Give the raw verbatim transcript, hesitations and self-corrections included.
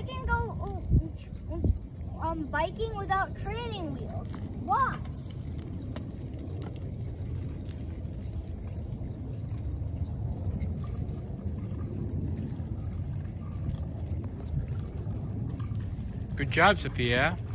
I can go um, biking without training wheels. Watch. Good job, Sophia.